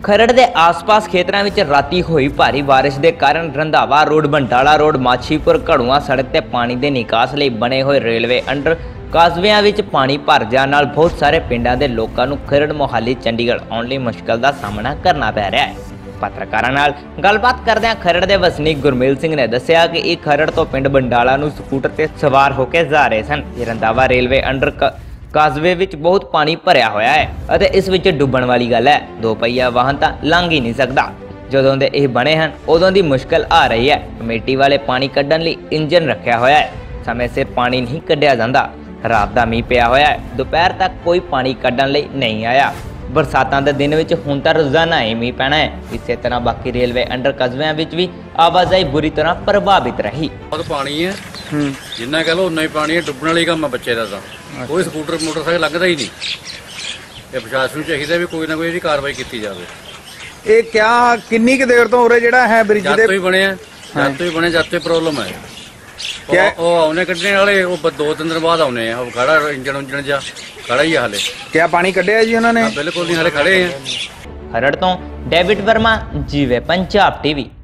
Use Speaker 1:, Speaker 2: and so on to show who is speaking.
Speaker 1: खरड़ के आस-पास खेतरां विच राती होई भारी बारिश के कारण रंधावा रोड, बंटाला रोड, माछीपुर, घड़ुआ सड़क ते पानी के निकास लई बने हुए रेलवे अंडर कासविਆਂ ਵਿੱਚ पानी भर जाने नाल बहुत सारे पिंडां दे लोकां नूं खरड़, मोहाली, चंडीगढ़ आउण लई मुश्किल का सामना करना पै रहा है। पत्रकारां नाल गलबात करदिआं खरड़ दे वसनीक गुरमीत सिंह ने दस्सिया कि ਇਹ खरड़ तो पिंड बंडाला नूं स्कूटर ते सवार होकर जा रहे सन। रंधावा रेलवे अंडर कासवे विच बहुत पानी भरिया होया है अते इस विच डुੱਬਣ वाली गल है। दो पहिया वाहन तां लंघ ही नहीं सकदा। जदों दे ਇਹ बने हैं उदों दी मुश्किल आ रही है। कमेटी वाले पानी कड्ढण लई इंजन रखिया होया है, समय सिर पानी नहीं कड्ढिया जांदा। रात दा मींह पिया होया है, दोपहर तक कोई पानी कड्ढण लई नहीं आया। बरसातां दे दिन विच हुण तां रोजाना ही मींह पैना है। इसे तरह बाकी रेलवे अंडर कस्बिਆਂ विच भी आवाजाही बुरी तरह प्रभावित रही।
Speaker 2: बहुत पानी है, जिन्ना कह लो उन्ना ही पानी है। डुੱਬਣ वाली काम है बच्चे का, कोई स्कूटर मोटरसाइकिल लगता ही नहीं। ये प्रशासन ਨੂੰ ਚਾਹੀਦਾ ਵੀ ਕੋਈ ਨਾ ਕੋਈ ਇਹਦੀ ਕਾਰਵਾਈ ਕੀਤੀ ਜਾਵੇ।
Speaker 3: ਇਹ ਕਿਆ ਕਿੰਨੀ ਕੁ ਦੇਰ ਤੋਂ ਉਰੇ ਜਿਹੜਾ ਹੈ ਬ੍ਰਿਜ ਦੇ
Speaker 2: ਜਦ ਤੋਂ ਹੀ ਬਣਿਆ, ਜਦ ਤੋਂ ਹੀ ਬਣੇ, ਜਦ ਤੋਂ ਪ੍ਰੋਬਲਮ ਹੈ। ਉਹ ਆਉਣੇ ਕੱਢਣੇ ਵਾਲੇ ਉਹ 2-3 ਦਿਨ ਬਾਅਦ ਆਉਣੇ ਆ। ਉਹ ਖੜਾ ਇੰਜਣ ਜਾ खड़ा ही हाले।
Speaker 3: क्या पानी कढ़िया जी उन्होंने?
Speaker 2: बिल्कुल नहीं, हाले खड़े हैं।
Speaker 1: खरड़ तो डेविड वर्मा, जीवे पंजाब टीवी।